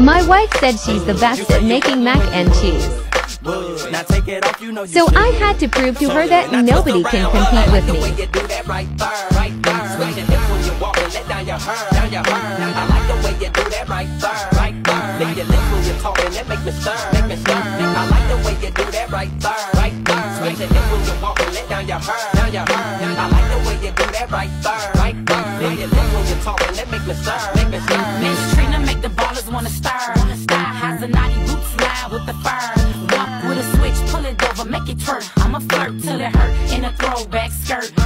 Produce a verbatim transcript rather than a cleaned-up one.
My wife said she's the best at making mac and cheese. So I had to prove to her that nobody can compete with me. Miss Trina make the ballers wanna stir. Has a naughty boots line with the fur. Walk with a switch, pull it over, make it twerk. I'ma flirt till it hurt in a throwback skirt.